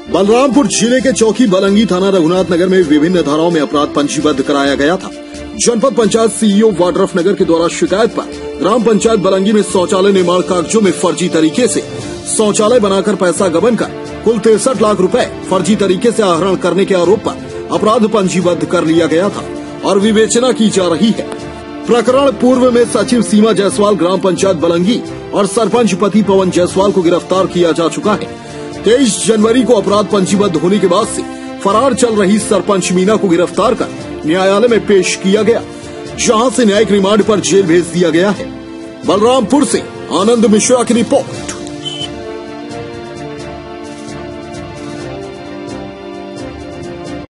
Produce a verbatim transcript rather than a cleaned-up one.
बलरामपुर जिले के चौकी बलंगी थाना रघुनाथ नगर में विभिन्न धाराओं में अपराध पंजीबद्ध कराया गया था। जनपद पंचायत सीईओ वाड्रफ नगर के द्वारा शिकायत पर ग्राम पंचायत बलंगी में शौचालय निर्माण कागजों में फर्जी तरीके से शौचालय बनाकर पैसा गबन कर कुल तिरसठ लाख रुपए फर्जी तरीके से आहरण करने के आरोप पर अपराध पंजीबद्ध कर लिया गया था और विवेचना की जा रही है। प्रकरण पूर्व में सचिव सीमा जायसवाल ग्राम पंचायत बलंगी और सरपंच पति पवन जायसवाल को गिरफ्तार किया जा चुका है। तेईस जनवरी को अपराध पंजीबद्ध होने के बाद से फरार चल रही सरपंच मीना को गिरफ्तार कर न्यायालय में पेश किया गया, जहां से न्यायिक रिमांड पर जेल भेज दिया गया है। बलरामपुर से आनंद मिश्रा की रिपोर्ट।